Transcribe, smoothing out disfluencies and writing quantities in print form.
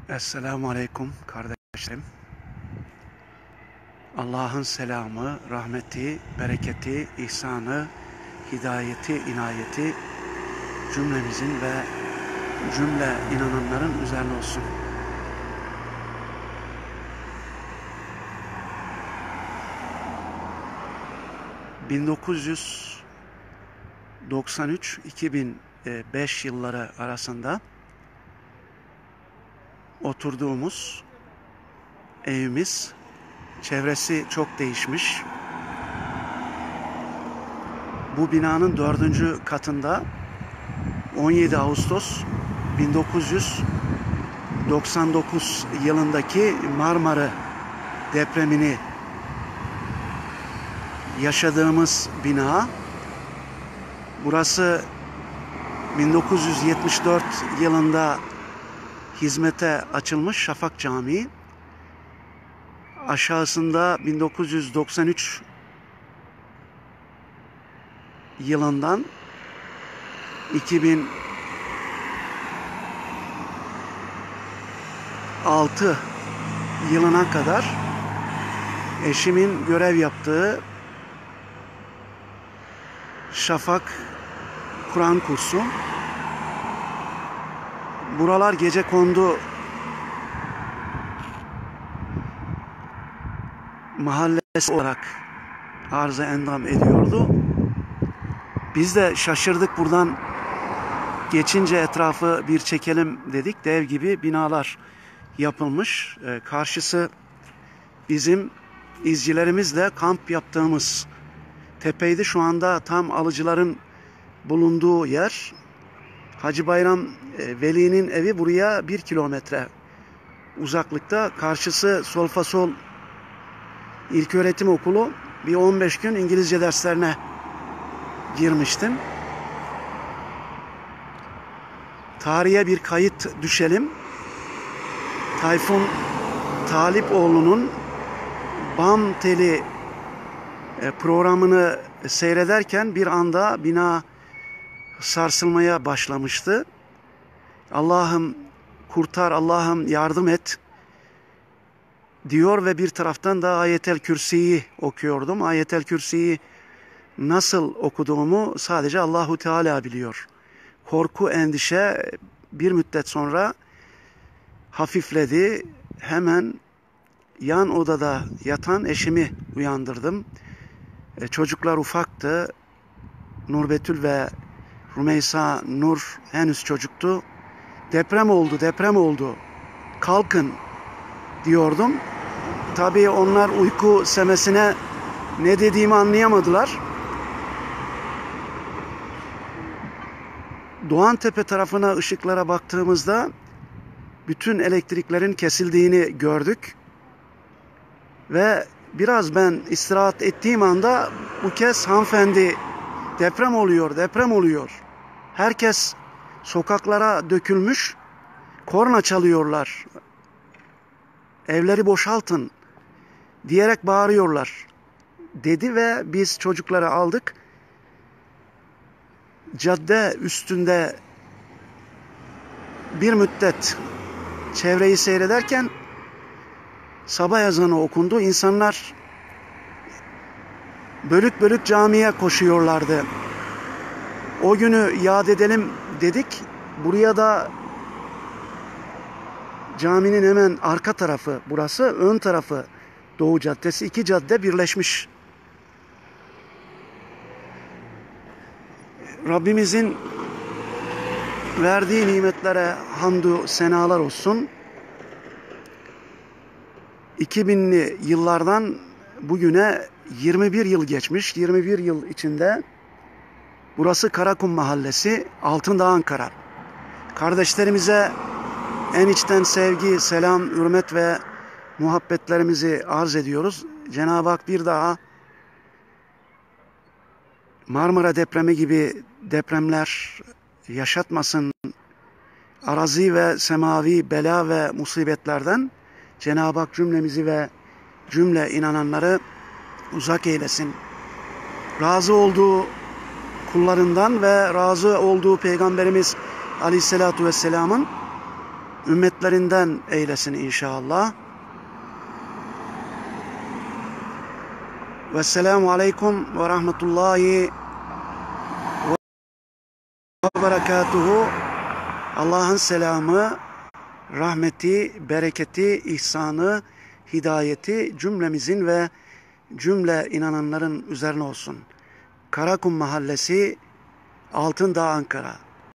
Esselamu Aleyküm kardeşlerim. Allah'ın selamı, rahmeti, bereketi, ihsanı, hidayeti, inayeti cümlemizin ve cümle inananların üzerine olsun. ...1993-2005 yılları arasında oturduğumuz evimiz, çevresi çok değişmiş. Bu binanın 4. katında 17 Ağustos 1999 yılındaki Marmara depremini yaşadığımız bina. Burası 1974 yılında hizmete açılmış Şafak Camii. Aşağısında 1993 yılından 2006 yılına kadar eşimin görev yaptığı Şafak Kur'an kursu. Buralar gecekondu mahallesi olarak arıza endam ediyordu. Biz de şaşırdık, buradan geçince etrafı bir çekelim dedik. Dev gibi binalar yapılmış. Karşısı bizim izcilerimizle kamp yaptığımız tepeydi. Şu anda tam alıcıların bulunduğu yer. Hacı Bayram Veli'nin evi buraya 1 kilometre uzaklıkta. Karşısı Solfasol İlköğretim Okulu. Bir 15 gün İngilizce derslerine girmiştim. Tarihe bir kayıt düşelim. Tayfun Talipoğlu'nun Bam Teli programını seyrederken bir anda bina sarsılmaya başlamıştı. Allah'ım kurtar, Allah'ım yardım et diyor ve bir taraftan da Ayetel Kürsi'yi okuyordum. Ayetel Kürsi'yi nasıl okuduğumu sadece Allahu Teala biliyor. Korku, endişe bir müddet sonra hafifledi. Hemen yan odada yatan eşimi uyandırdım. Çocuklar ufaktı. Nurbetül ve Rümeysa Nur henüz çocuktu. Deprem oldu, deprem oldu. Kalkın diyordum. Tabii onlar uyku semesine ne dediğimi anlayamadılar. Doğantepe tarafına ışıklara baktığımızda bütün elektriklerin kesildiğini gördük. Ve biraz ben istirahat ettiğim anda bu kez hanımefendi deprem oluyor, deprem oluyor. Herkes sokaklara dökülmüş, korna çalıyorlar. Evleri boşaltın diyerek bağırıyorlar dedi ve biz çocukları aldık. Cadde üstünde bir müddet çevreyi seyrederken sabah ezanı okundu. İnsanlar bölük bölük camiye koşuyorlardı. O günü yad edelim dedik. Buraya da caminin hemen arka tarafı burası, ön tarafı Doğu Caddesi. 2 cadde birleşmiş. Rabbimizin verdiği nimetlere hamdü senalar olsun. 2000'li yıllardan bugüne 21 yıl geçmiş. 21 yıl içinde burası Karakum Mahallesi, Altındağ, Ankara. Kardeşlerimize en içten sevgi, selam, hürmet ve muhabbetlerimizi arz ediyoruz. Cenab-ı Hak bir daha Marmara depremi gibi depremler yaşatmasın. Arazi ve semavi bela ve musibetlerden Cenab-ı Hak cümlemizi ve cümle inananları uzak eylesin. Razı olduğu kullarından ve razı olduğu Peygamberimiz Aleyhisselatü Vesselam'ın ümmetlerinden eylesin inşallah. Vesselamu aleyküm ve rahmetullahi ve berekatuhu. Allah'ın selamı, rahmeti, bereketi, ihsanı, hidayeti cümlemizin ve cümle inananların üzerine olsun. Karakum Mahallesi, Altındağ, Ankara.